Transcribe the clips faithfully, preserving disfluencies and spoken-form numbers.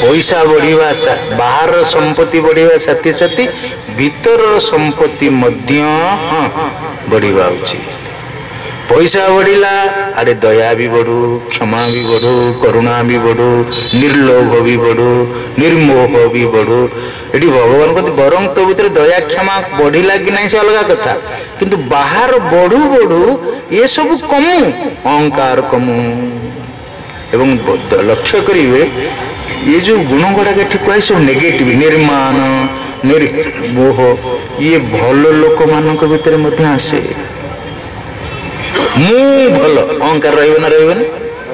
पैसा बढ़िवा बाहर संपत्ति बढ़िवा साथी साथी भीतर संपत्ति मध्य बढ़िवा उचित। पैसा बढ़िला अरे दया भी बढ़ू, क्षमा भी बढ़ू, करुणा भी बढ़ू, निर्लोभ भी बढ़ू, निर्मोह भी बढ़ू। ये भगवान कहते बरं तो भीतर दया क्षमा बढ़िला कि नहीं से अलग कथा, किंतु बाहर बढ़ू बढ़ू ये सब कमु, अहंकार कमु। एवं लक्ष्य करिवे ये जो गुण गुड़ाक कह सब नेगेटिव निर्माण निर्मोह ये भल लोक मान भीतर मध्य आसे। मु भल अहंकार रही ना रही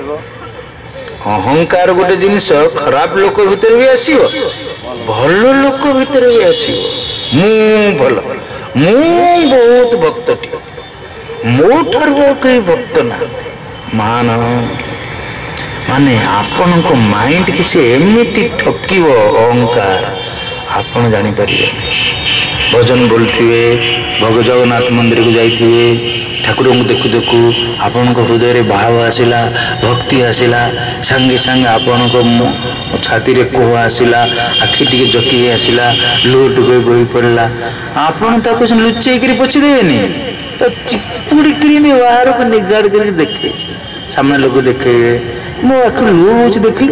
अहंकार गोटे जिनस खराब लोक भीतर भी आसो, भल लोक भीतर भी आसो। मु भल मु बहुत भक्त टे मो ठार कई भक्त ना मान माने आपण को माइंड कि से एमती ठकिव अहंकार आपण जानी परिबे। भजन बोलथिबे, भग जगन्नाथ मंदिर को जाइथिबे, ठाकुर को देखु देखु आपण को हृदय रे भाव आसिला, भक्ति आसिला, संगे संगे आपण को छाती रे कोह आसिला, आखि टिके जकी आसिला, लुह टुके बोई पड़ला। आपण ताको लुचै करी पछि देबेनी तो चिपुड़ी करी ने बाहर को निगाड़ कर देखे, सामने लोग देखे मो आखिर लुह होची देखली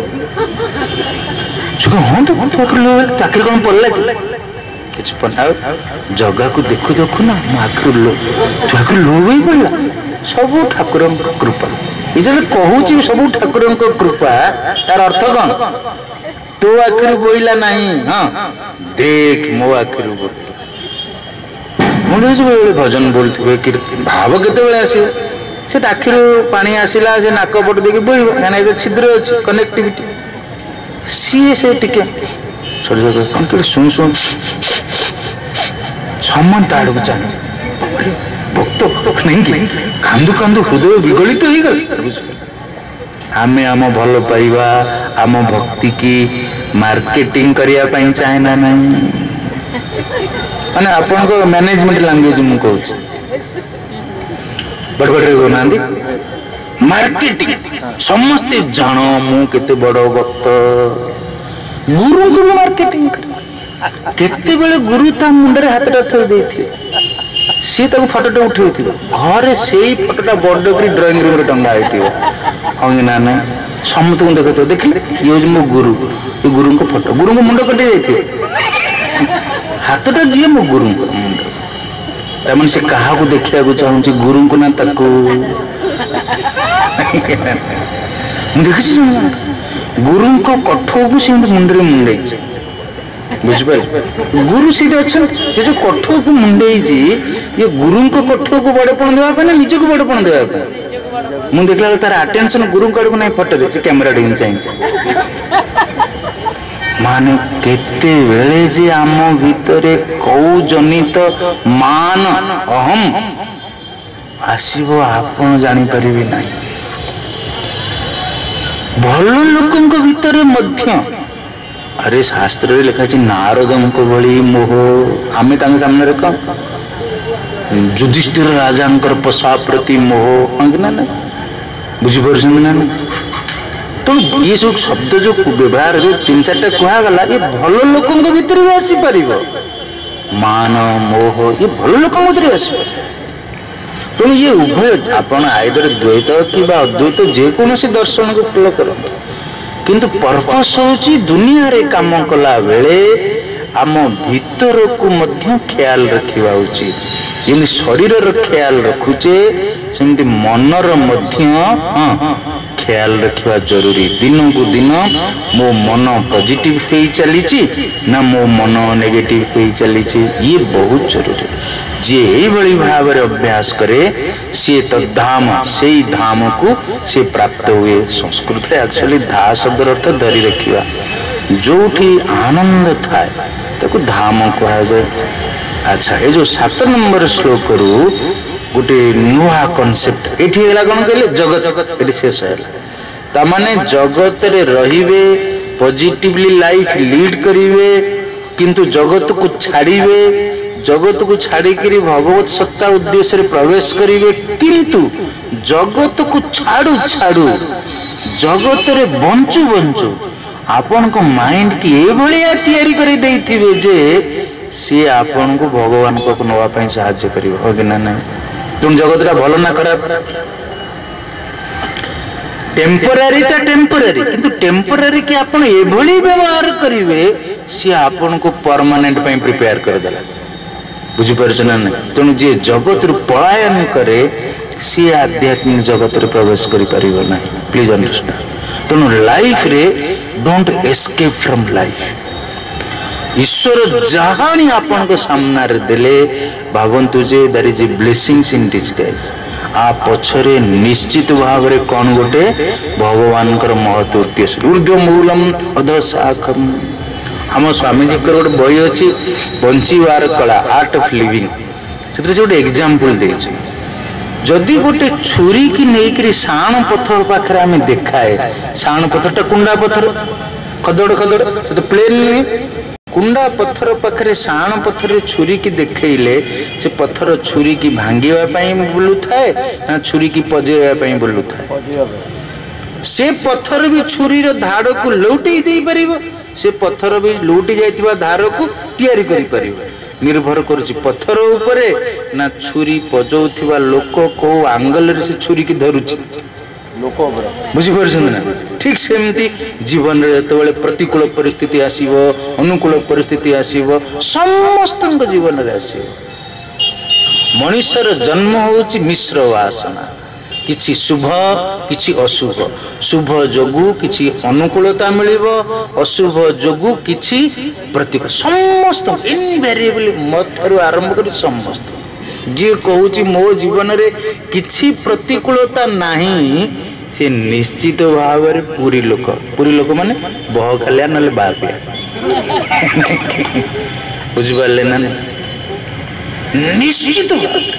हाँ तो आखिर लुह आखिर कौन पड़ला कि कुछ पढ़ा जगह को देखु देखु ना मो आखिर लुह तू आखिर लुह ही पड़ला। सब ठाकुर कृपा ये जो कहूँ सब ठाकुर कृपा तार अर्थ कौन तो आखिर बोईला नहीं। हाँ देख मो आखिर मुझे भजन बोलते भाव केते आसो से आखिर पानी आसला से नाक पट देखिए बोईब कहीं छिद्र अच्छे कनेक्टिविटी सी से टिके शुण शुण समान ताड़ को जाने भक्त नहीं कि कांदु कांदु हृदय विगलित हो गल। आमे आम भल पाइबा आम भक्ति की मार्केटिंग करने चाहे ना नहीं माने आपन को मैनेजमेंट लैंग्वेज मु कहूँ बड़बड़े कहना मार्केटिंग समस्ते जान मु केते बड़ भक्त गुरु को मार्केटिंग कर केते बेले गुरु ता मुंडरे हाथटा थई देथिबे सी ताको फोटोटा उठेइथिबे घरे सेई फोटोटा बड़ करी ड्राइंग रूम रे टंगा आइथिबो हंगी ना ना समत को देखतो देखले ये जो मो गुरु ये गुरु को फोटो गुरु को मुंड कटि जाइथिबे हाथटा जे मो गुरु को मुंड तमन से कहा को देखिया को चाहूँ गुरु को ना तक देखी गुरु को कठो को मुंडे मुंडे बुझे गुरु सीधे अच्छा ये जो कठो को मुंडे ये गुरु को कठो को बड़पण देवाई ना निज को बड़पण देवाई मुझे देखला तार अटेंशन गुरु को आड़ ना फटो से कैमेरा डी चाहिए माने केते वेले जे आम भितरे कौ जनित मान अहम आसीबो आपण जानी परिबे नाही। भल लोकंक भितरे मध्य अरे शास्त्र रे लिखा छि नारदम को भली मोह आमे तांग सामने रे का युधिष्ठिर राजांकर पसा प्रति मोह अंगना ना बुझी परछन ना तो ये सब शब्द जो व्यवहार जो तीन चार कहा गला ये भल लोकों के भीतर भी आसी परिबो मान मोह ये भल लोकों भीतर आसी तो ये उभय आपण आइदर द्वैत कि अद्वैत जेकोसी दर्शन को फॉलो करो किंतु पर्पस होची दुनिया रे काम कला बेले आम भीतर को मध्य ख्याल रखिबा उचित जेमि शरीर रो ख्याल रखुचे सेमति मनर मध्य हां ख्याल रखा जरूरी। दिन को दिन मो मन पॉजिटिव हो चली ना मो मन नेगेटिव हो चली ये बहुत जरूरी। जे यही भाव में अभ्यास करे सी तद्धाम से धाम को से प्राप्त हुए। संस्कृत एक्चुअली धा शब्द अर्थ धरी रखा जो आनंद थाए ताको धाम कहा जाए। अच्छा ये जो सात नंबर श्लोक रू गोटे नुआ कॉन्सेप्ट ये कौन कहले जगत ये शेष है तामाने जगत रे रहिबे पॉजिटिवली लाइफ लीड करिवे किंतु जगत को छाड़िवे जगत को छाड़ी करी भगवत सत्ता उद्देश्य रे प्रवेश करिवे किंतु जगत को छाड़ू छाड़ू जगत रे बंचू बंचू आपण को माइंड की ए भलिया तैयारी करी देइथिबे जे सी आपण को भगवान को नवा पई सहायता करिवो हो कि ना नहीं। तुम जगतरा भलो ना खराब टेम्पररी ता टेम्पररी किंतु टेम्पररी के आपण ए भली व्यवहार करिवे सी आपण को परमानेंट पई प्रिपेयर कर देला बुझी परछ ना नहीं। तेणु जे जगत रु पलायन करे सी आध्यात्मिक जगत रे प्रवेश करि परिबो नहीं। Please understand. तेणु लाइफ रे डोंट एस्केप फ्रॉम लाइफ। ईश्वर जहानी आपण को सामना रे देले भावंतु जे there is a blessings in disguise आ पछरे निश्चित भाव रे कोन गोटे भगवान कर महत्व उद्देश्य ऊर्ध्व मूलम अध शाखम। हम स्वामी जी कर गोटे बही अछि बंचीवार कला आर्ट ऑफ लिविंग से गोटे एग्जांपल देछि। जदि गोटे छुरी की नेकरी साण पत्थर पाखरे आमे देखाए साण पत्थरटा कुंडा पत्थर खदड़ खदड़ तो प्लेन नहीं कुंडा पत्थर पाखरे साण पत्थर छुरी की देखैले से पत्थर छुरी की भांगीवा पई बोलु थाए ना छुरी की पजेवा पई बोलु थाए। से पत्थर भी छुरी रो धाड़ को लौटै देई परिबो से पत्थर भी लौटि जाइतिबा धाड़ को तैयारी करि परिबो। निर्भर करुछि पत्थर उपरे ना छुरी पजौथिबा लोक को एंगल रे से छुरी की धरुछि लोक उपरे बुझि परछन ना। ठीक सेमती जीवन रे जतबेले प्रतिकूल परिस्थिति आसीबो अनुकूल परिस्थिति आसीबो समस्त जीवन रे आसीबो। मनुष्यर जन्म होछि मिश्र वासना किछि शुभ किछि अशुभ शुभ जोगु किछि अनुकूलता मिलिबो अशुभ जोगु किछि प्रतिकूल समस्त इनवेरिएबली मथरु आरंभ करी समस्त जे कहूछि मो जीवन रे किछि प्रतिकूलता नाही से निश्चित भाव रे पूरी लोक पूरी लोक माने बह खालिया नले बापिया बुझ पाले ना निश्चित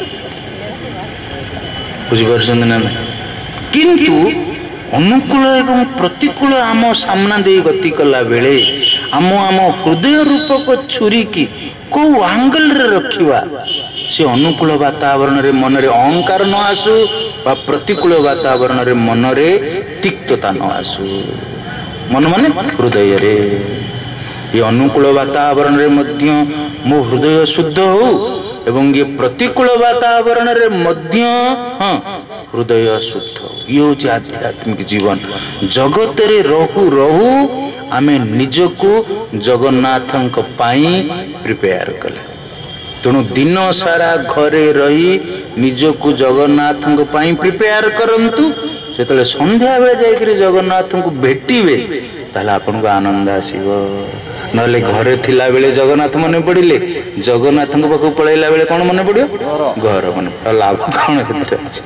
बुझ पारछन ना किंतु अनुकूल एवं प्रतिकूल आम सामना दे गति कला बेले आम आम हृदय रूपक छुरी की को एंगल रे रखिवा से अनुकूल वातावरण रे मन रे अहंकार न आसु बा प्रतिकूल वातावरण रे मन रे तिक्तता न आसु मन माने हृदय रे ये अनुकूल वातावरण रे मध्य मो हृदय शुद्ध हो एवं ये प्रतिकूल वातावरण रे मध्य हाँ हृदय शुद्ध ये होची आध्यात्मिक जीवन। जगत रे रहु रहु आमे निजको जगन्नाथंक पाई प्रिपेयर कले। तेणु दिन सारा घरे रही निजको जगन्नाथंक पाई प्रिपेयर करंतु जेतले संध्या बेले जाइकरी जगन्नाथंक भेटिबे ताले आपन को आनंद आसीबो। नले घरे थिला बेले जगन्नाथ मने पड़िले जगन्नाथंक पाखु पळैला बेले कोन मने पड़ियो घर मने लाभ कोन हेतरे अछि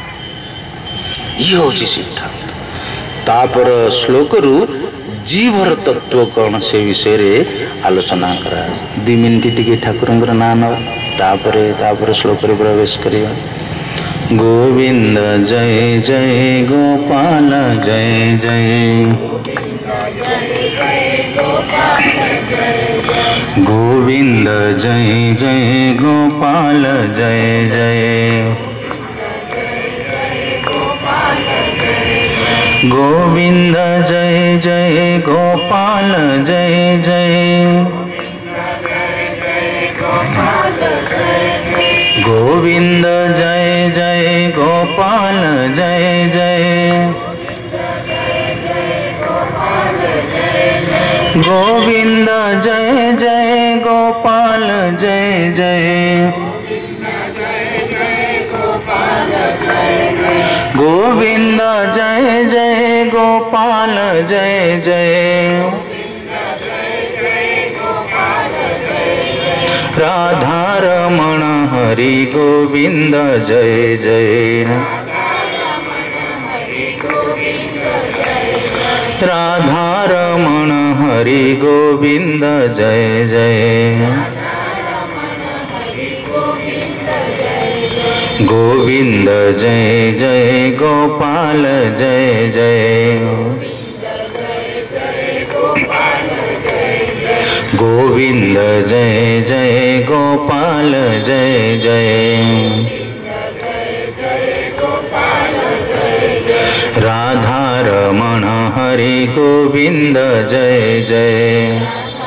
ये होची सिद्धांत। तापर श्लोक रु जीवर तत्व कौन से विषय रे आलोचना करा दि मिनिट टिके ठाकुरंकर नाम तापरे तापर श्लोक रे प्रवेश करिया। गोविंद जय जय गोपाल जय जय गोविंद जय जय गोपाल जय जय गोविंद जय जय गोपाल जय जय गोविंद जय जय गोपाल जय जय गोविंद जय जय गोपाल जय जय गोविंद जय जय गोपाल जय जय राधा रमण हरि गोविंद जय जय राधा रमण हरि गोविंद जय जय गोविंद जय जय गोपाल जय जय गोविंद जय जय गोपाल जय जय राधा रमण हरि गोविंद जय जय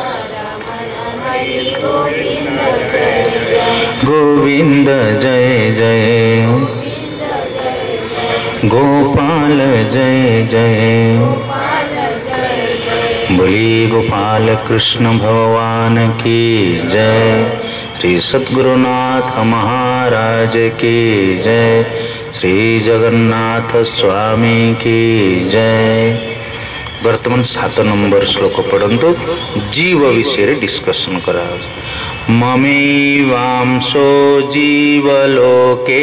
गोविंद जय जय गोपाल जय जय बोली गोपाल कृष्ण भगवान की जय। श्री सद्गुरुनाथ महाराज की जय। श्री जगन्नाथ स्वामी की जय। वर्तमान सात नंबर श्लोक पढ़ंतु। जीव विषय डिस्कशन करा। ममैवांशो जीवलोके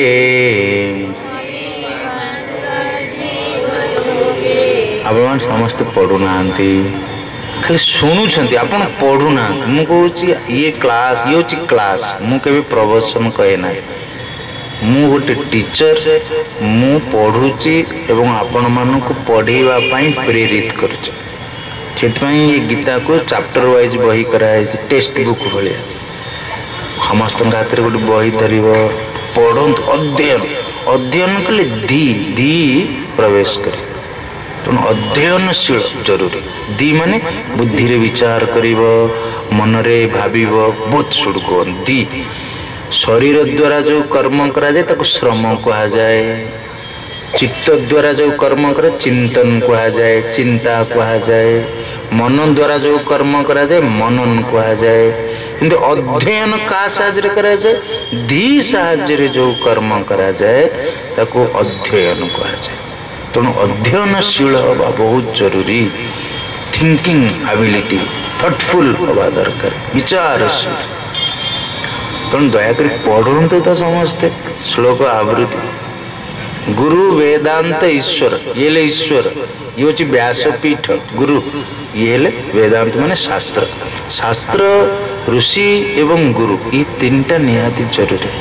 आपण समस्त पढ़ुना खाली शुणुंट आपण पढ़ुना। मु कहूँ ये क्लास ये हूँ क्लास मुझे प्रवचन कहे ना। मु गोटे टीचर मु पढ़ुची एवं आपण मानक पढ़ेवा पाई प्रेरित करुचे। सेटपाई ये गीता को चैप्टर वाइज बही कराई टेक्स्ट बुक भाया समस्त हाथ में गोटे बही धर पढ़ंतु अध्ययन अध्ययन कले दी दी प्रवेश करे तेणु अध्ययनशील जरूरी। दी माने बुद्धि रे विचार करिव मन रे भाविव बहुत सुड़को दी। शरीर द्वारा जो कर्म करा जाए ताको श्रम कहा जाए। चित्त द्वारा जो कर्म करे चिंतन कहा जाए चिंता कहा जाए। मन द्वारा जो कर्म करा जाए मनन कहा जाए। किंतु अध्ययन का साहाय्य करा जाए धी साहाय्य जो कर्म करा जाए ताको अध्ययन कहा जाए। तेणु अध्ययनशील हवा बहुत जरूरी। थिंकिंग एबिलिटी थॉटफुल हवा दरकार विचारशील। तेणु दयाकर पढ़ते तो समस्ते श्लोक आवृत्ति। गुरु वेदांत ईश्वर ये ले ईश्वर ये हूँ व्यासपीठ गुरु ये ले वेदांत माने शास्त्र। शास्त्र ऋषि एवं गुरु ये तीनटा निहाती जरूरी।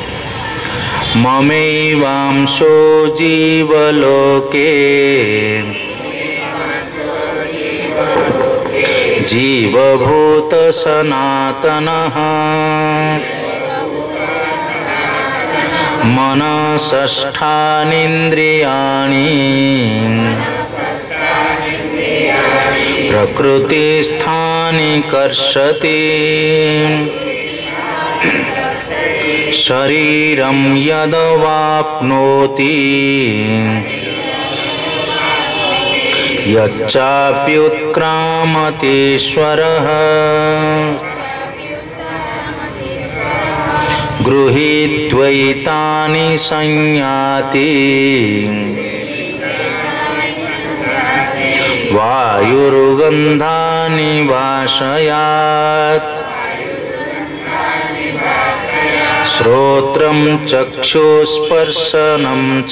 ममैवांशो जीवलोके जीवभूत सनातनः मनसष्ठानीन्द्रियाणि प्रकृतिस्थानि कर्षति शरीरं यदवाप्नोति यच्चाप्युत्क्रामतीश्वरः गृहीत्वैतानि संयाति वायुर्गन्धानि वाशयात् श्रोत्रं चक्षुस्पर्शनं च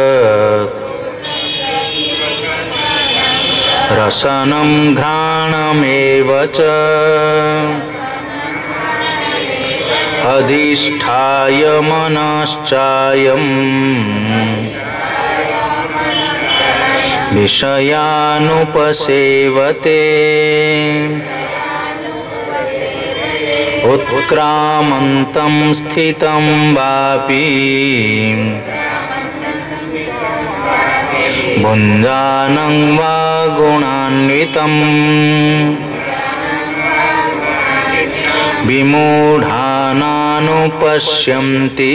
रसनं घ्राणमेव च अधिष्ठाय मनश्चायं विषयानुपसेवते उत्क्रामन्तं स्थितं वापि भुञ्जानं वा गुणान्वितं विमूढानानुपश्यन्ति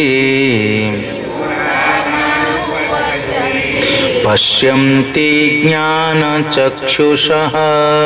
पश्यन्ति ज्ञानचक्षुषः।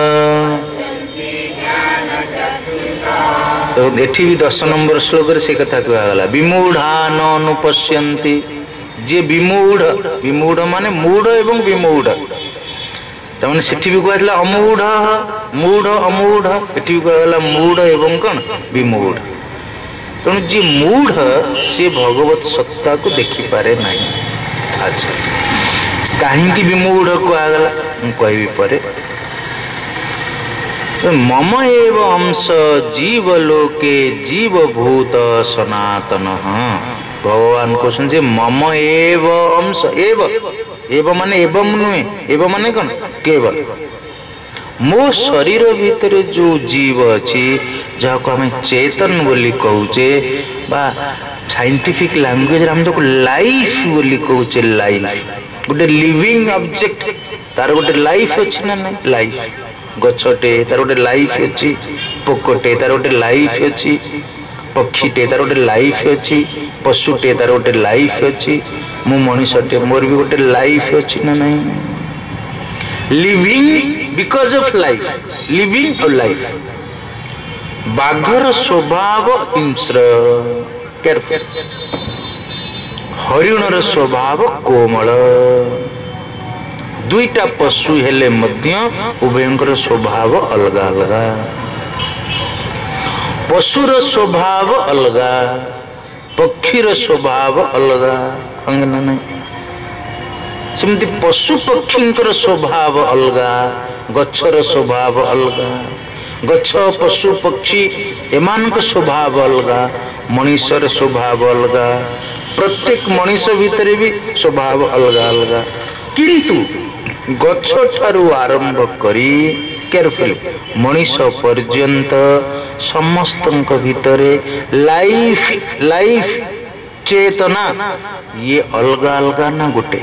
एठी भी दस नंबर श्लोक से कथा कहला विमूढानुपश्यन्ति जे विमूढ़ विमूढ़ माने मूढ़ एवं विमूढ़ तमाने सेठी भी कहला अमूढ़ मूढ़ अमूढ़ एठी भी कहला मूढ़ एवं कौन विमूढ़। तेणु जी मूढ़ से भगवत सत्ता को देखी पारे नहीं। अच्छा कहीं विमूढ़ कहला कहबी परे मम एव अंश जीवलोके जीवभूत सनातन। भगवान कहते मम एव अंश एव एव माने एवं नुहे एव माने कौन केवल मो शरीर भितर जो जीव अच्छी जहाँ को आम चेतन बोली कहूचे बा साइंटिफिक लैंग्वेज हम तो लाइफ बोली कहूचे लाइफ गोटे लिविंग ऑब्जेक्ट तार गोटे लाइफ अच्छी ना ना लाइफ गछटे तार गोटे लाइफ अच्छी पोकटे तार गोटे लाइफ अच्छी पक्षीटे तार गोटे लाइफ अच्छी पशुटे तार गोटे लाइफ अच्छी मु मनुष्यटे मोर भी गोटे लाइफ अच्छी ना नहीं living because of life living और लाइफ बाघर स्वभाव हिंस्र केयरफुल हरिणर स्वभाव कोमल दुईटा पशु हेले मध्य उभयंकर स्वभाव अलगा अलगा पशुर स्वभाव अलगा पक्षीर स्वभाव अलगा अंगना नहीं सेमती पशु पक्षींकर स्वभाव अलगा गच्छर स्वभाव अलगा गच्छ पशु पक्षी एमान स्वभाव अलगा मनुष्यर स्वभाव अलगा प्रत्येक मनुष्य भितर भी स्वभाव अलगा अलगा किंतु गच्छ ठारू आरंभ करी केयरफुल मनुष्य पर्यंत समस्तंक भितरे लाइफ लाइफ चेतना ये अलगा अलगा ना गोटे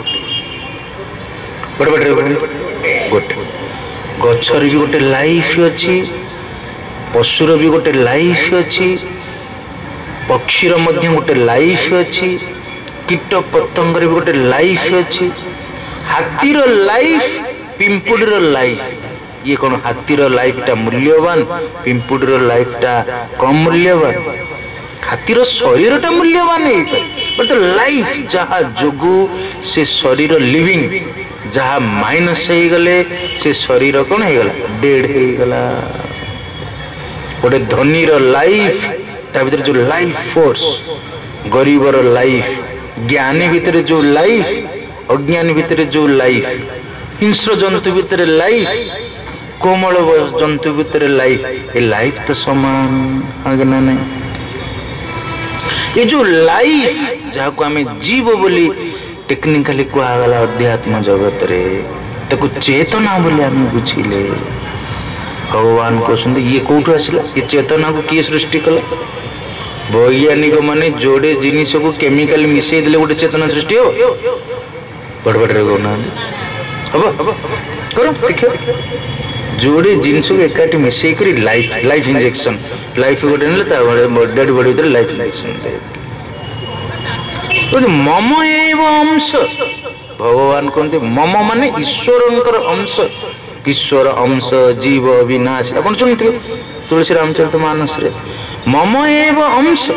बड़े बड़े गोटे गच्छर भी गोटे लाइफ अच्छी पशुर भी गोटे लाइफ अच्छी पक्षीर मध्य गोटे लाइफ अच्छी कीट पतंगर भी गोटे लाइफ अच्छी हाथीर लाइफ पिंपुड़ीर लाइफ ये कौन हाथीर लाइफ टा मूल्यवान पिंपुड़ीर लाइफ टा कम मूल्यवान हाथीर शरीर टा मूल्यवान है बट लाइफ जहाँ जोगु से शरीर लिविंग जहाँ माइनस हो गले से शरीर कौन हो गला डेड हो गला गोटे धनीर लाइफ ता भीतर जो लाइफ फोर्स गरीबर लाइफ ज्ञानी भीतर जो लाइफ अज्ञानी भीतर जो लाइफ हिंस्र जंतु भीतर लाइफ कोमल जंतु भीतर लाइफ ये लाइफ तो समान आगना नहीं ये जो लाइफ जहाँ को आम जीव बोली टेक्निकाली कहगला अध्यात्म जगत रे ताको चेतना बोली आम बुझिले भगवान कहते ये कौटू आसला ये चेतना को किए सृष्टि कला वैज्ञानिक माने जोड़े जिनिस को केमिकल मिसई देले गोटे चेतना सृष्टि हो बड़ बड़ कहना हम करो देखो जोड़े जिनस को एकाठी मिसई करी लाइफ लाइफ इंजेक्शन लाइफ गोटे ने डेड बॉडी भीतर लाइफ इंजेक्शन दे मम एव अंश भगवान कहते मम माने ईश्वर अंश ईश्वर अंश जीव विनाश अपन सुनते तुलसी रामचरित मानस रे मम एव अंश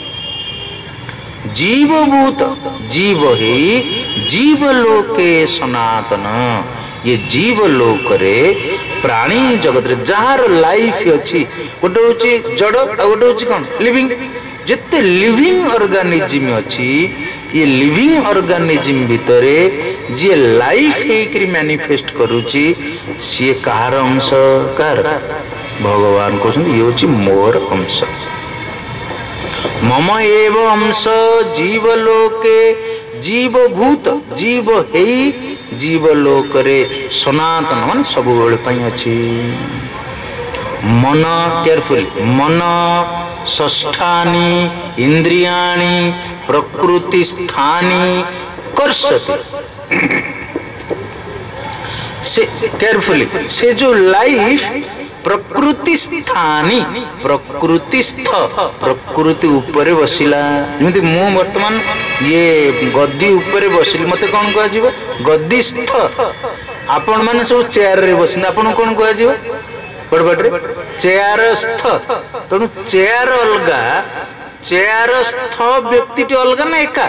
जीवभूत जीव ही जीव लोके सनातन ये जीव लोक रे प्राणी जगत रे जार लाइफ अच्छी गोटे हूँ जड़ गोटे हूँ कौन लिविंग जिते लिविंग ऑर्गेनिज्म अच्छी ये लिविंग ऑर्गेनिज्म भितरे जी लाइफ एक मैनिफेस्ट करुची सी कहार अंश कार भगवान कहते ये हूँ मोर अंश मम एव अंश जीवलोके जीवभूत जीव हे जीवलोक रे सनातन मान सब अच्छी मन केयरफुल मन षष्ठानि इंद्रियाणि प्रकृति स्थानी कर्षति से केयरफुली से जो लाइफ प्रकृति स्थानी प्रकृति स्थ प्रकृति ऊपर बसिला जमी मु वर्तमान ये गद्दी ऊपर बसिली मते कौन कह गद्दी स्थ आपण मैंने सब चेयर रे बस आपन कौन कह बड़बड़े चेयर स्थ तेणु चेयर अलगा चेयर स्थ व्यक्ति अलगा ना एका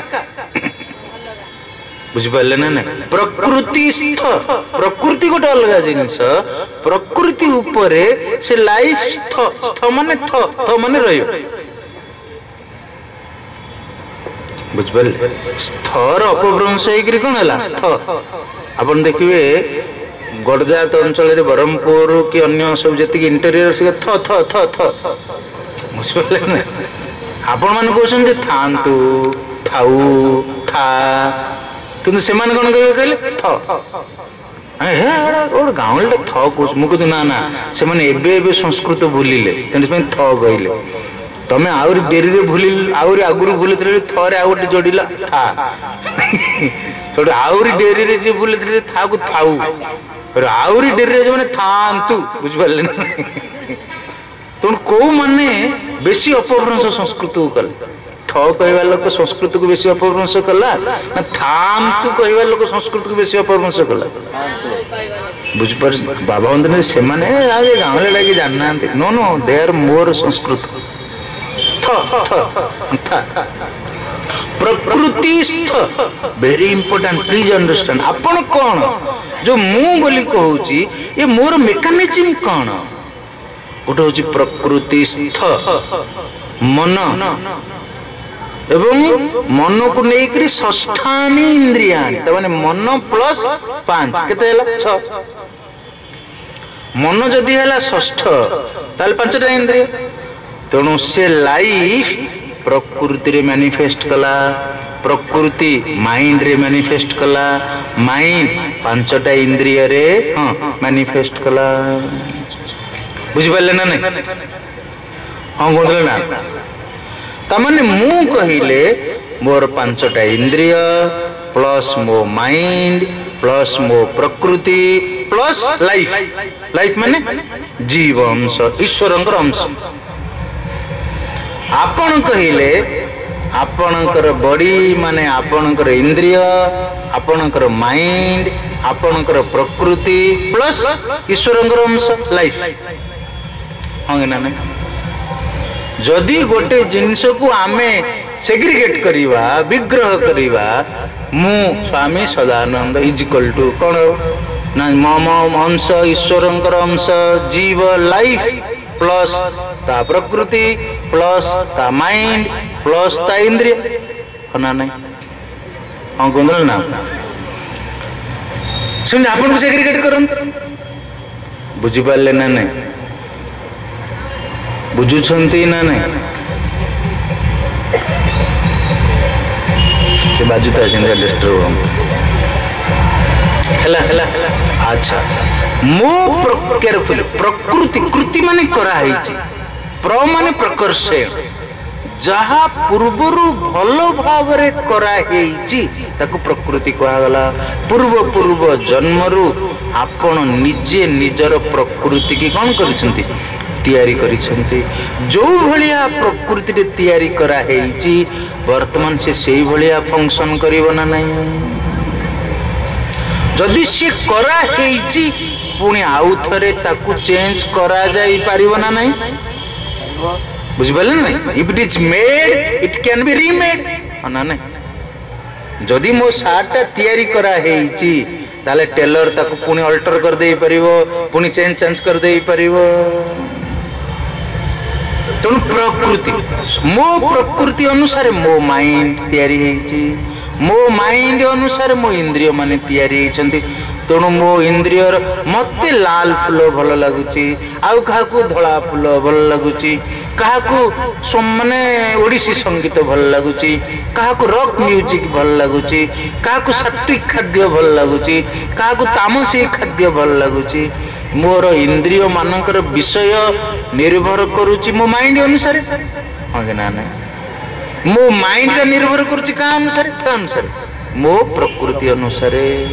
बुझिपारे ना ना प्रकृति स्थ प्रकृति गोटे अलग जिनस प्रकृति उपरे से लाइफ स्थ स्थ माने थ थ माने रही बुझिपारे स्थर अपभ्रंश होकर कौन है थ अपन देखिए गड़जात अंचल ब्रह्मपुर कि अन्य सब जी इंटेरियर से थ थ थ थ बुझिपारे ना आपण मान कहते थांतु थाऊ था किंतु से कौन कहे कहले थ गाँव थ कह मुझे ना ना से एबे संस्कृत भूलिले थ कहले तमें आहरी डेरी भूल आहरी आगुरी भूल थे थरे आ गए जोड़ला था तो आउरी डेरी रे जे बोले थे था को थाऊ और आउरी डेरी रे जो माने थांतु बुझ पाले ना तो को माने बेसी अपभ्रंश संस्कृत को कले थ कहवा लोक संस्कृत को बेसी अपभ्रंश कला ना थांतु कहवा लोक संस्कृत को बेसी अपभ्रंश कला बुझ पर बाबा वंदन से माने आ जे गांवले लागी जानना no no they are more संस्कृत थ थ थ प्रकृतिस्थ वेरी इंपोर्टेंट प्लीज अंडरस्टैंड आपण कौन जो मु बोली कहूची ये मोर मेकानिज्म कौन गोटे हूँ प्रकृतिस्थ मन एवं मन को लेकर षष्ठानी इंद्रिया माने मन प्लस पांच केते छ मन जदि है षष्ठ ताल पांचटा इंद्रिय तेणु से लाइफ प्रकृति रे मैनिफेस्ट कला प्रकृति माइंड रे मैनिफेस्ट कला माइंड पांचटा इंद्रिय रे हाँ मैनिफेस्ट कला बुझी पाले ना नहीं हाँ बोले ना तमाने मु कहिले मोर पांचटा इंद्रिय प्लस मो माइंड प्लस मो प्रकृति प्लस लाइफ लाइफ माने जीव अंश ईश्वरंकर अंश आपण कहिले आपणकर बॉडी माने आपणकर इंद्रिय आपणकर माइंड आपणकर प्रकृति प्लस ईश्वरंकर अंश लाइफ हाँ ना जदि गोटे जिनस को आमे सेग्रीगेट करिवा विग्रह करिवा मु Swami Sadanand is equal to कौन ना मम अंश ईश्वरंकर अंश जीव लाइफ प्लस ता प्रकृति प्लस ता माइंड प्लस ता इंद्रिय ना नहीं हाँ गुंदल ना सुन आपन को सेग्रीगेट करन बुझी पाले ना नहीं बुझुछंती ना नहीं से बाजुता है डिस्टर्ब हला हला अच्छा मो केयरफुल प्रकृति कृति माने करा है प्र माने प्रकर्षे जहा पूर्वरु भलो भावरे करा हेची ताकु प्रकृति कहगला पूर्व पूर्व जन्मरु आपण निजे निजर प्रकृति की कौन करिसंती तैयारी करिसंती जो भलिया प्रकृति रे तैयारी करा हेची वर्तमान से सेही भलिया फंक्शन करिवो ना नहीं जदि से करा हेची पुणी आउ थरे ताकु चेंज करा जाई पारिवो ना नहीं बुझ पाले नहीं if it is made it can be remade ना नहीं जदि मो सार्ट तैयारी करा हेची ताले टेलर ताकु पुणी अल्टर कर देई परिवो पुणी चेंज चेंज कर देई परिवो तेणु प्रकृति मो प्रकृति अनुसार मो माइंड तैयारी हेची मो माइंड अनुसार मो इंद्रिय माने तैयारी हेचंती तेणु मो इंद्रिय मते लाल फूल भल लगुची आउ काहाकू धला फूल भल लगुची काहाकू माने ओडिसी संगीत भल लगुची काहाकू रॉक म्यूजिक भल लगुची काहाकू सात्विक खाद्य भल लगुची काहाकू तामसिक खाद्य भल लगुची मोर इंद्रिय मानकर विषय निर्भर करुची मो माइंड अनुसार हाँ कि ना मो माइंड का निर्भर करुची का अनुसार का अनुसार मो प्रकृति अनुसार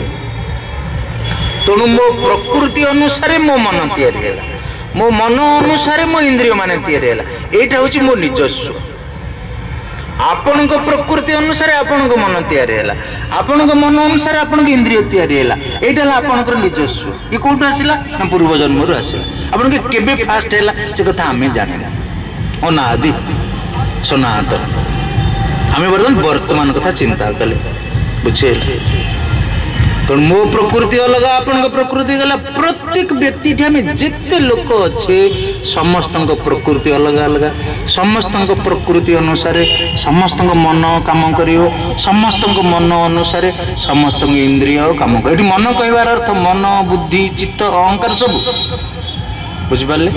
तेणु मो प्रकृति अनुसार मो मन तैयारी है मो मन अनुसार मो इंद्रिय मान तैयारी है एटा होची मो निजस्व आपण प्रकृति अनुसार आपण मन तैयारी है आपण मन अनुसार आपण इंद्रिय तैयारी है एटा आपण निजस्व ये कौट आसला ना पूर्व जन्म रु आसला आपण के केबे फास्ट है से कथा आम जाने अनादि सनातन आम बर्तमान वर्तमान कथा चिंता कले बुझे तो मो प्रकृति अलग आपण प्रकृति गला प्रत्येक व्यक्ति में जिते लोक अच्छे समस्त प्रकृति अलग अलग समस्त प्रकृति अनुसार समस्त मन काम करियो समस्त मन अनुसार समस्त इंद्रिय काम कर मन कहबार अर्थ मन बुद्धि चित्त अहंकार सब बुझिपारे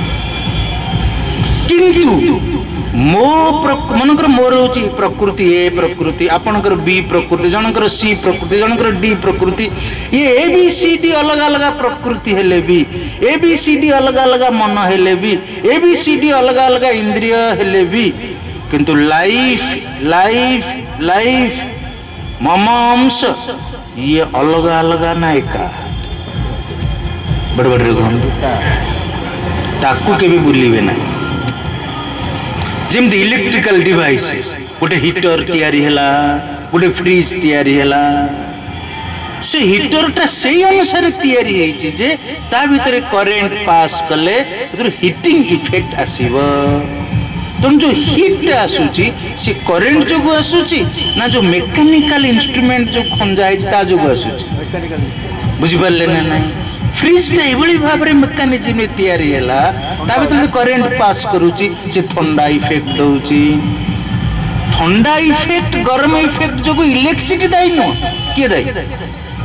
किंतु मो मनकर मोर होची प्रकृति ए प्रकृति आपणकर बी प्रकृति जनकर सी प्रकृति जनकर डी प्रकृति ये ए बी सी डी अलग अलग प्रकृति हेले भी ए बी सी डी अलग अलग मन हेले भी ए बी सी डी अलग अलग इंद्रिय हेले भी किंतु लाइफ लाइफ लाइफ मम अंश ये अलग अलग ना एका बड़ बड़ कहतु ताकू के भी बुलिबे ना जमती इलेक्ट्रिकल डिवाइसेस गोटे हीटर तैयारी हैला गोटे फ्रिज तैयारी हैला से हीटरटा से अनुसार तैयारी है जे ता भीतर करेंट पास कले हीटिंग इफेक्ट आसीबो तुम जो हीट आसुची से करेंट जो आसुची ना जो मेकानिकल इंस्ट्रूमेंट जो खंजा है ता जो आसुची बुझी पारले ना नहीं फ्रिज टा एभली भाव रे मेकानिज्म में तैयारी हैला ता भीतर करेंट पास करूची से ठंडा इफेक्ट दउची ठंडा इफेक्ट गरम इफेक्ट जो इलेक्ट्रिसिटी दाई न के दाई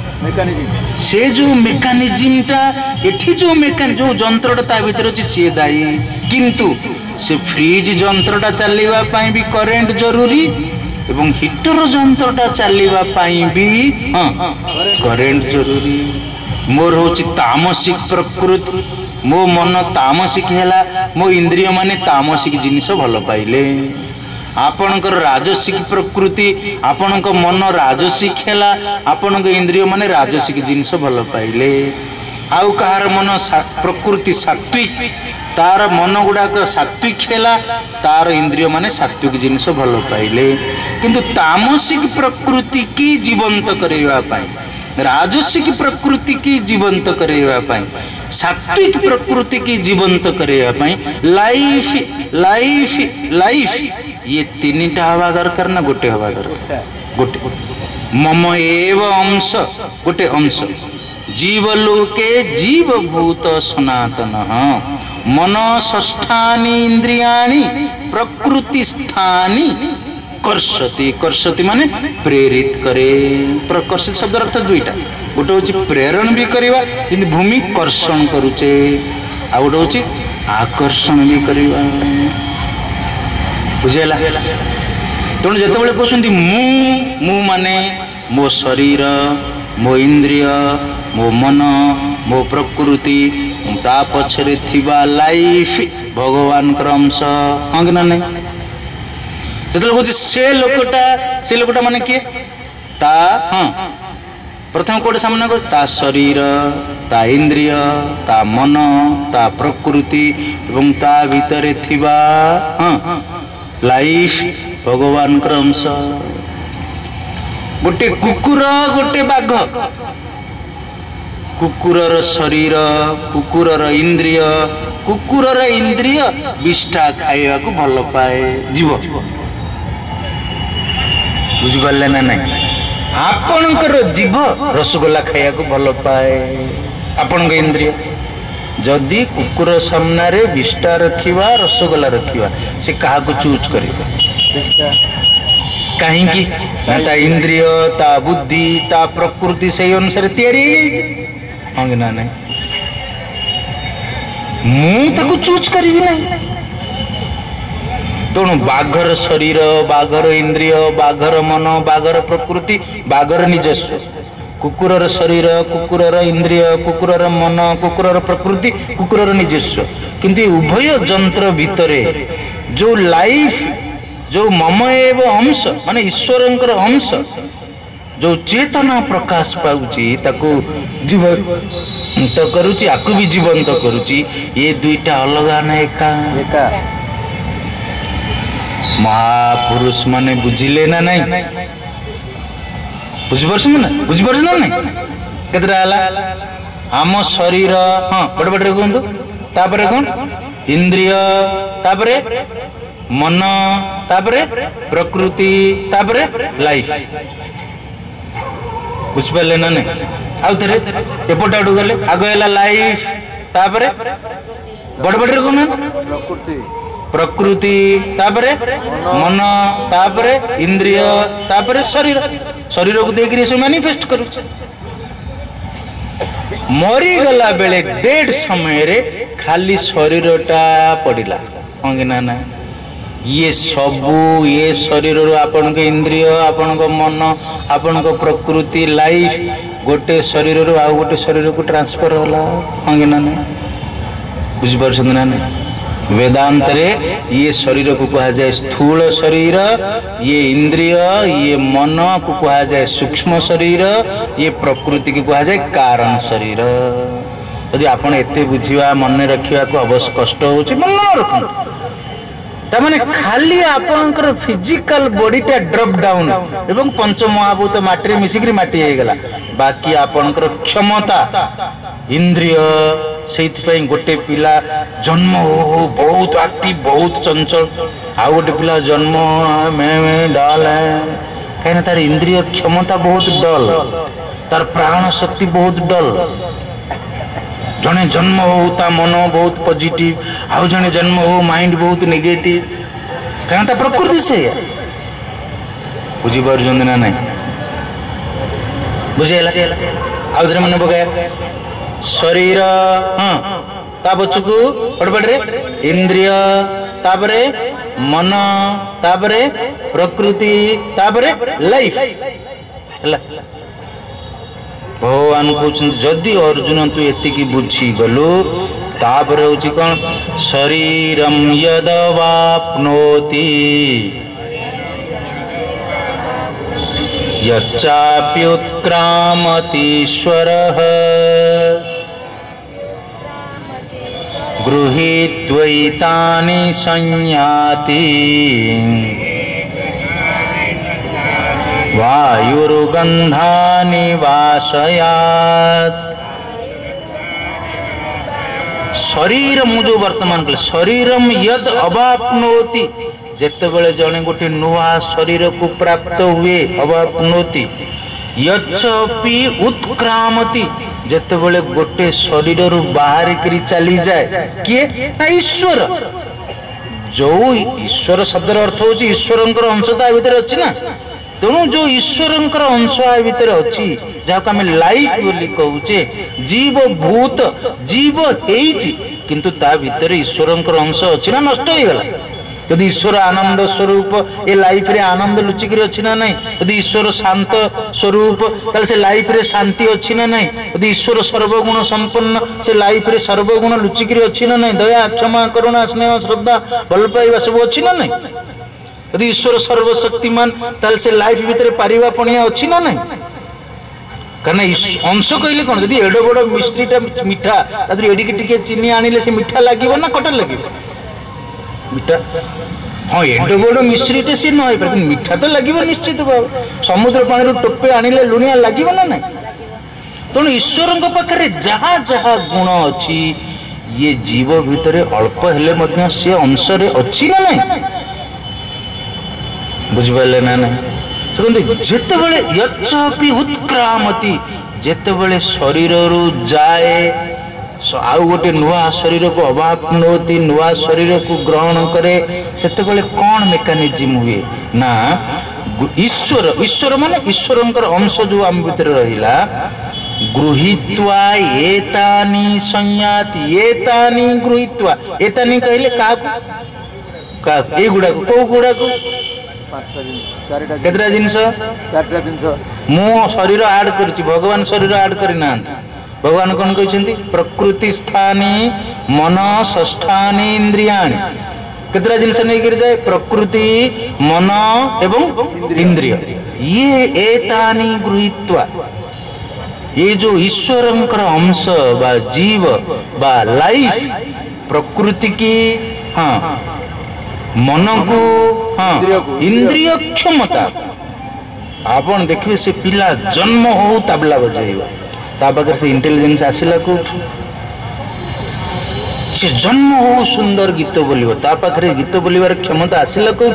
से जो मेकानिज्म टा एठी जो मेकानिज्म जो जंत्रटा ता भीतर अछि से दाई किंतु से फ्रिज जंत्रटा चलैबा पई भी करेंट जरूरी एवं हीटर जंत्रटा चलैबा पई भी हां करेंट जरूरी मोर होछि तामसिक प्रकृति मो मन तामसिक हैला मो इंद्रिय माने तामसिक जिनिस भल पाइले आपणकर राजसिक प्रकृति आपणक मन राजसिक हैला आपणक इंद्रिय माने राजसिक जिनिस भल पाइले आउ कहार मन प्रकृति सात्विक तार मन गुड़ाक सात्विक हैला तार इंद्रिय माने सात्विक जिनिस भल पाइले किंतु तामसिक प्रकृति की जीवंत करैबा पई राजसिक प्रकृति की जीवंत करैबा पई सात्विक प्रकृति की जीवंत करैबा पई लाइफ लाइफ लाइफ ये तीनटा हवा दरकार ना गोटे हवा दरकार गोटे मम एव अंश गोटे अंश जीवलोके जीवभूत सनातन मन षष्ठानि इंद्रियाणि प्रकृति स्थानी कर्षति कर्षति माने प्रेरित करे कर्षित शब्द अर्थ दुईटा गोटे होची प्रेरण भी करवा जिंदि भूमि कर्षण करूचे आ गोटे होची आकर्षण भी करवा बुझेला तेणु जिते बड़े कहते मु मु माने मो शरीर मो इंद्रिय मो मन मो प्रकृति ता पछरे थिबा लाइफ भगवान अंश हाँ कि ना नहीं जो कहते से लोकटा से लोकटा माने किए ता हाँ प्रथम कोटे सामने को ता शरीर ता इंद्रिय ता मन ता प्रकृति एवं ता भीतरे थिबा हाँ लाइफ भगवान अंश गोटे कुकुर गोटे बाघ कुकुरर शरीर कुकुरर इंद्रिय कुकुरर इंद्रिय विष्ठा खाइबा को भल पाए जीव बुझी पारले ना नहीं आपणकर जीव रसगोल्ला खाइबा को भल पाए आपणक इंद्रिय जदि कुकुर सामना रे विष्टा रखिवा रसगोल्ला रखिवा से कहा को चूज करिबा कहीं ना ता इंद्रिय ता बुद्धि ता प्रकृति से अनुसार तैयारी हाँ ना नहीं मु ताको चूज करिबि नहीं तेणु बाघर शरीर बाघर इंद्रिय बाघर मन बाघर प्रकृति बाघर निजस्व कुकुरर शरीर कुकुरर इंद्रिय कुकुरर मन कुकुरर प्रकृति कुकुरर निजस्व किंतु उभय जंत्र भितरे जो लाइफ जो मम एव अंश माने ईश्वरंकर अंश जो चेतना प्रकाश पाउची ताको जीवंत करूची आकु भी जीवंत करूची ये दुईटा अलगा ना एका एका महापुरुष माने बुझिले ना नहीं बुझी पारछन ना बुझी पारछन ना नहीं केतरा हला आम शरीर हां बड़ बड़ कहंतु तापरे कोन इंद्रिय तापरे मन तापरे प्रकृति तापरे लाइफ बुझ पाले ना नहीं आउ थरे एपट आडू गले आगो हैला लाइफ तापरे बड़ बड़ कोन प्रकृति प्रकृति तापरे मन तापरे इंद्रिय तापरे शरीर शरीर को देख से मैनिफेस्ट करू मरी गला बेले डेड समय रे खाली शरीरटा पड़िला हाँ कि ना ना ये सबू ये शरीर आपण के इंद्रिय आपण को मन आपण को प्रकृति लाइफ गोटे शरीर रू आ गोटे शरीर को ट्रांसफर होला हाँ कि ना ना बुझी पारछन ना ना वेदांत रे ये शरीर को कहा जाए स्थूल शरीर, ये इंद्रिय ये मन को कहा जाए सूक्ष्म शरीर, ये प्रकृति को कहा जाए कारण शरीर। यदि आपण एते बुझिवा मन रखिया को अवश्य कष्ट होछि मन रखन ता माने खाली आपनकर फिजिकल बॉडीटा ड्रॉप डाउन एवं पंच महाभूत माटी रे मिसिकरी माटी हे गेला, बाकी आपनकर क्षमता इंद्रिय से गोटे पिला जन्म हो बहुत एक्टिव बहुत चंचल, आ गोटे पिला जन्म में में डल है कहीं तार इंद्रिय क्षमता बहुत डल, तार प्राण शक्ति बहुत डल। जने जन्म हो ता मन बहुत पॉजिटिव, आउ जने जन्म हो माइंड बहुत नेगेटिव, कहीं ता प्रकृति से बुझी पार्छन ना नहीं बुझेला। आउ जने मन पकाया शरीर हाँ ता बचकू पड़पड़े इंद्रिय तापरे मन तापरे प्रकृति तापरे लाइफ है। भगवान कहते जदि अर्जुन तू एतिकी बुझी गलु तापर हूँ कौन शरीरम यदवाप्नोति यच्चाप्युत्क्रामतीश्वरः गृहीत्वैतानि संयाति वायुर्गन्धानि वाशयात्। शरीर मुझे वर्तमान कले शरीरम यद अवाप्नोति जेते बेले जने गोटे नुआ शरीर को प्राप्त हुए अवाप्नोति यच्चपि उत्क्रामति जेते बेले गोटे शरीर रु बाहर करी चली जाए किए ना ईश्वर। जो ईश्वर शब्द अर्थ हो ईश्वर अंशता भीतर अच्छी ना, तेणु जो ईश्वर अंश भितर अच्छी जहाँ आम लाइफ बोली कहूचे जीव भूत जीव हेइछि किंतु ता भितर ईश्वर अंश अच्छी ना नष्ट हो गला। यदि ईश्वर आनंद स्वरूप ए लाइफ रे आनंद लुचिक अच्छी ना नहीं, यदि ईश्वर शांत स्वरूप ताले से लाइफ रे शांति अच्छी ना नहीं, यदि ईश्वर सर्वगुण संपन्न से लाइफ रे सर्वगुण लुचिक अच्छी ना नहीं, दया क्षमा करुणा स्नेह श्रद्धा भल पाइबा सब अच्छी ना नहीं, यदि ईश्वर सर्वशक्तिमान ताल से लाइफ भितर पारिबा पणिया अच्छी ना नहीं। कारण अंश कहले कौन यदि एडो बड़ मिश्रीटा मिठा तादर एडिके टिके चीनी आनिले से मिठा लागिबो ना कटा लागिबो मिठा। हाँ एडो बड़ मिश्रीटे से न होई पर मिठा तो लागिबो निश्चित भाव। समुद्र पानी रो टोपे आनिले लुनिया लागिबो ना नहीं। तेणु ईश्वर पाखरे जहाँ जहाँ गुण अच्छी ये जीव भितर अल्प हेले मध्य से अंश रे अच्छी ना नहीं बुझिपारे ना ना। जिते बड़े यच्चपि उत्क्रामति जिते बड़े शरीर रु जाए आउ गोटे नुआ शरीर को अवाप्नोति नुआ शरीर को ग्रहण करे सेते बड़े कौन मेकानिज्म हुए ना ईश्वर ईश्वर माने ईश्वर अंश जो आम भीतर रहिला गृहीत्वा एतानि संयाति एतानि गृहीत्वा एतानि कहले का का ए गुडा को गुडा को केतरा जिनस चारटा जिनस मु शरीर ऐड करछि भगवान शरीर ऐड करि नांत। भगवान कोन कहछन्ती प्रकृति स्थानी मन षष्ठानि इंद्रियाणि केतरा जिनस नै कर जाय प्रकृति मन एवं इंद्रिय ये एतानि गृहीत्वा ये जो ईश्वरंकर अंश बा जीव बा लाइफ प्रकृति की हाँ मन को हाँ इंद्रिय क्षमता आपन देखिए से पिला जन्म हो तबला बजाइबा ता पाखर से इंटेलिजेंस आसिला को से जन्म हो सुंदर गीत बोलिबो ता पाखरे गीत बोलिबार क्षमता आसिला को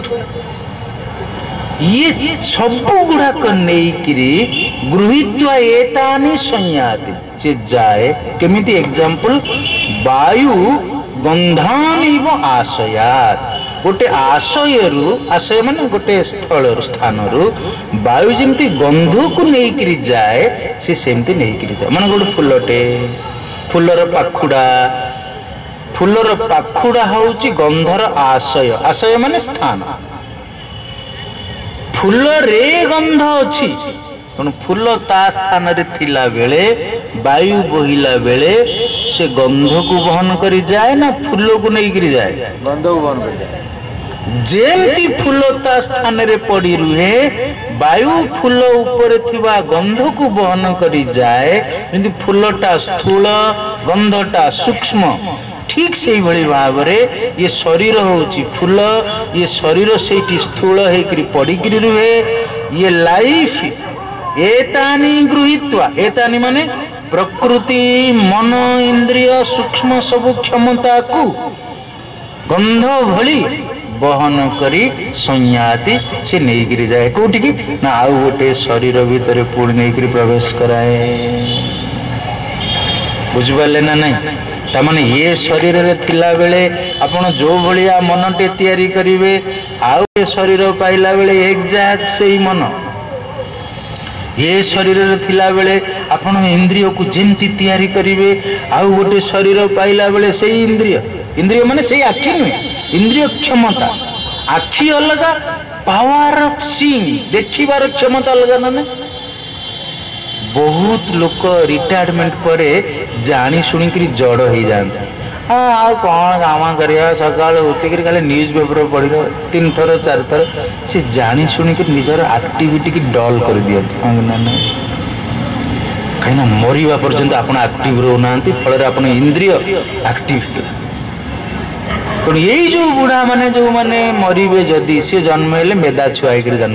ये सब गुड़ा को नेइकिरी गृहीत्वा एतानि संयाति से जाए केमिति एग्जांपल वायु गंधानिव आशयात गोटे आशय रु आशय माने गोटे स्थल स्थान रु वायु जेमती गंध को नेइकिरी जाए से सेमती नेइकिरी जाए माने गोटे फुलटे फुलर पाखुड़ा फुलर पाखुड़ा होउची गंधर आशय आशय माने स्थान फूल रे गंध अच्छी तेणु फूल ता स्थान रे थिला बेले वायु बहिला बेले से गंध को वहन करी जाए ना फूल को नहीं करी जाए गंध को वहन करी जाए जेमती फूल ता स्थान रे पड़ी रुहे वायु फूल ऊपर थिबा गंध को वहन करी जाए किंतु फूलटा स्थूल गंधटा सूक्ष्म ठीक से भली भाव रे ये शरीर होची फूल ये शरीर सेठी स्थूल हेकरी पड़िकरी रुहे ये लाइफ एतानी गृहीत्वा एतानी माने प्रकृति मन इंद्रिय सूक्ष्म सब क्षमता को गंध भली बहन करी संयाति से नहीं गिरी जाए कोठी की ना आउ गोटे शरीर भीतर पुणी नहीं करी प्रवेश कराए बुझिपारे ना नहीं तामाने ये शरीर रे थिला बेले आपण जो भलिया मनटे तैयारी करिवे आउ ये शरीर पाइला बेले एग्जैक्ट सही मन ये शरीर रे थिला बेले आपण इंद्रिय को जेमती तैयारी करिवे आउ गोटे शरीर पाइला बेले सही इंद्रिय इंद्रिय माने सही आखि नुहे इंद्रिय क्षमता आखि अलग पावर ऑफ सीइंग देखिबार क्षमता अलग ना बहुत लोक रिटायरमेंट पर जानी शुणिक जड़ हो जाते हाँ कौन काम करिया सका उठिक खाली न्यूज पेपर पढ़ तीन थर चार थर से जानी शुणिक निजर एक्टिविटी की डल कर दिखती कहीं मरवा पर्यंत आप एक्टिव रोना फल आप इंद्रिय एक्टिव तेणु यही जो बुढ़ा माने जो माने मरवे जदि सी जन्म हेले मेदा छुआ होकर जन्म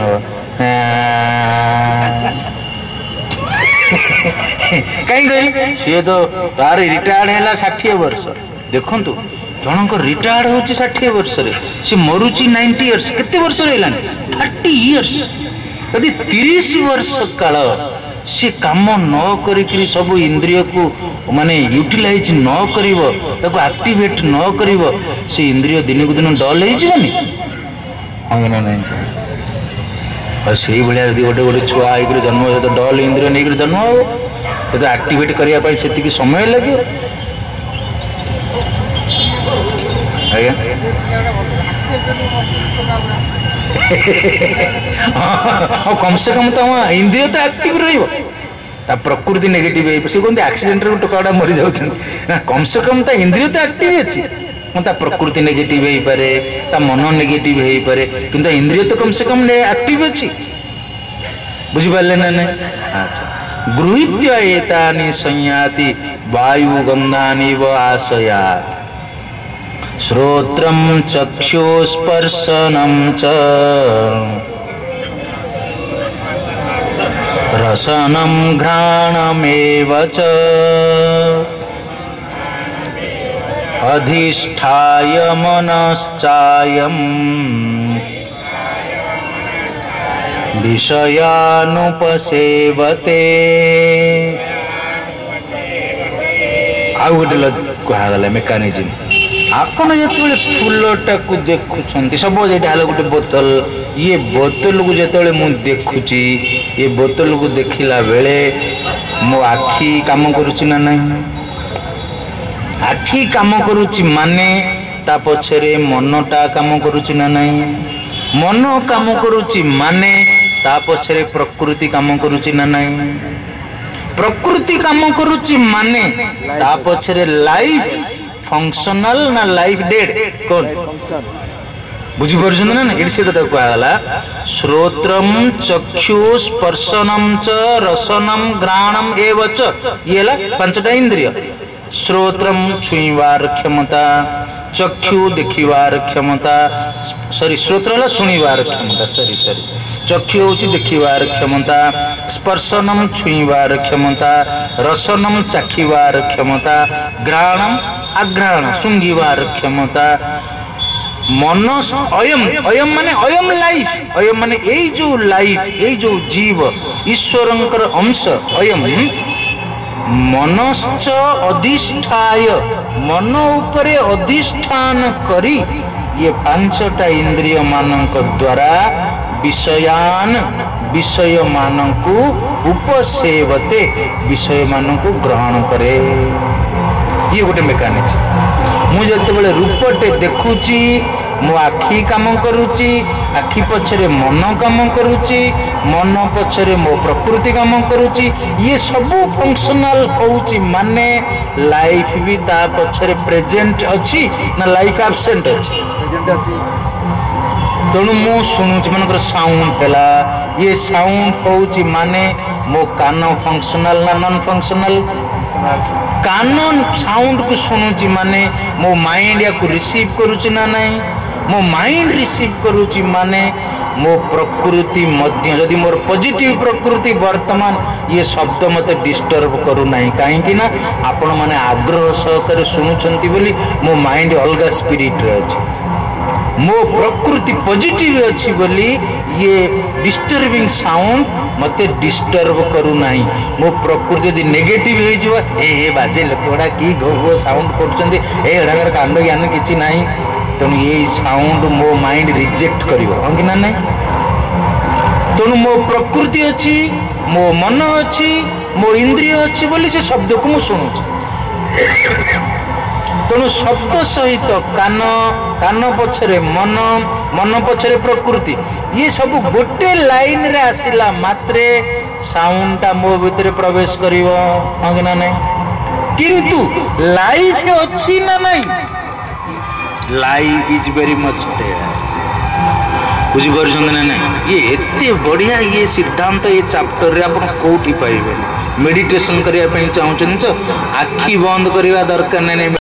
कहीं सी तो तार रिटायर्ड है षाठी वर्ष देखु जनक रिटायर्ड हो षाठी वर्ष सी मरुची नाइंटी इयर्स केते वर्ष रहा थर्टी इयर्स यदि तीस वर्ष काल सी काम न करी सब इंद्रिय को माने यूटिलाइज न करिवो ताको एक्टिवेट न करिवो से इंद्रिय दिन को दिन डल हो जानी हाँ ना नहीं से भाया यदि गोटे गोटे छुआ होकर जन्म तो डल इंद्रिय नहीं जन्म हो तो एक्टिवेट करने से समय लगे आज्ञा कम से कम तो इंद्रिय तो एक्टिव रहा प्रकृति नेगेटिव से कहते एक्सीडेंट टोका मरी जाऊँ कम से कम ता इंद्रिय तो एक्टिव अच्छी ता प्रकृति नेगेटिव हो पारे ता मन नेगेटिव हो पारे किंतु इंद्रिय तो कम से कम एक्टिव अच्छी बुझिपारे ना नहीं अच्छा गृहीत्य एतानि संयाति वायु गंधानि व आशयात् श्रोत्रं चक्षुस्पर्शनं च रसनं घ्राणमेव च अधिष्ठाय मनश्चायम् विषयानुपसेवते आउ गोटे कहगला मेकानिजम आपण जो फूलटा को देखुं सब ये गोटे बोतल ये बोतल को जो मुझे देखुची ये बोतल को देखला बेले मो आखि काम करुची ना नहीं आखि काम करुची माने ता पछरे मनटा काम करुची ना नहीं मन काम करुची माने ता पछरे प्रकृति काम करुची ना नहीं प्रकृति काम करुची माने ता पछरे लाइफ फंक्शनल ना लाइफ डेड कौन बुझी पार ना ये से कथा कहला श्रोत्रम चक्षु स्पर्शनम च रसनम घ्राणम एव च ये पांचटा इंद्रिय श्रोत्रम छुईवार क्षमता चक्षु देखिवार क्षमता सॉरी श्रोत्र शुणिवार क्षमता सॉरी सॉरी चक्षु होची देखिवार क्षमता स्पर्शनम छुईवार क्षमता रसनम चाखिवार क्षमता घ्राणम आघ्राण सुंघिवार क्षमता मन अयम अयम माने अयम लाइफ अयम माने ए जो लाइफ ए जो जीव ईश्वरंकर अंश अयम मनश्च अधिष्ठाय मन उपरे अधिष्ठान करी ये पांचटा इंद्रिय मानक द्वारा विषयान विषय मानक उपसेवते विषय मानक ग्रहण करे ये गोटे मेकानिजम मुझे रूपटे देखुची मो आखि काम करुच्ची आखि पछरे मन काम करुच्ची मन पछरे मो प्रकृति काम करुच्ची ये सब फंक्शनल होउची माने लाइफ भी ता पछरे प्रेजेंट अच्छी ना लाइफ एब्सेंट अच्छी प्रेजेंट अछि तेणु मु शुणुची मनकर साउंड है ये साउंड होउची माने मो कान फंक्शनल ना नॉन फंक्शनल कान साउंड को शुणुची माने मो माइंड या को रिसीव करुची ना नहीं मो माइंड रिसीव करुची माने मो प्रकृति मध्य जदि मोर पॉजिटिव प्रकृति वर्तमान ये शब्द मते डिस्टर्ब करू नहीं कहीं ना आपण माने आग्रह सहकारे शुणुचंती बोली मो माइंड अलग स्पिरिट रे अछि मो प्रकृति पॉजिटिव अच्छी बोली ये डिस्टर्बिंग साउंड मते डिस्टर्ब करू नहीं मो प्रकृति यदि नेगेटिव हो जिवो ए ए बाजे लोकड़ा की घो घो साउंड करछंती ए एडागर कांड ज्ञान किछि नाही तेणु ये साउंड मो माइंड रिजेक्ट करिवो हम कि ना नहीं तेणु मो प्रकृति अच्छी मो मन अच्छी मो इंद्रिय अच्छी बोली से शब्द को मु सुनुछि तेणु शब्द सहित कान कान पछरे मन मन पछरे प्रकृति ये सब गोटे लाइन रे आसिला मात्रे साउंडटा मो भितर प्रवेश करिवो हम ना नहीं किंतु लाइफ अच्छी ना नहीं life is very much there बुझी पारछन ना नहीं ये एते बढ़िया ये सिद्धांत ये चैप्टर रे आपण कोठी पाइबे मेडिटेशन करिया पई चाहउछन आखि बंद करिवा दरकार नहीं